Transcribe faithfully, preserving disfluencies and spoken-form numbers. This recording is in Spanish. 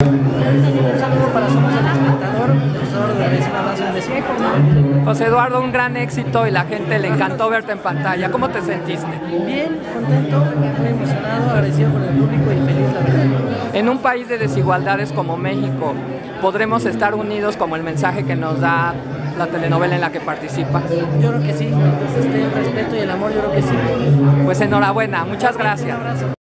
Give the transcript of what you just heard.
Un saludo para Somos el Espectador, José Eduardo Gárez, un abrazo, un beso. José Eduardo, un gran éxito y la gente le encantó verte en pantalla. ¿Cómo te sentiste? Bien, contento, muy emocionado, agradecido con el público y feliz, la verdad. En un país de desigualdades como México, ¿podremos estar unidos como el mensaje que nos da la telenovela en la que participas? Yo creo que sí, mientras esté el respeto y el amor, yo creo que sí. Pues enhorabuena, muchas gracias. Un abrazo.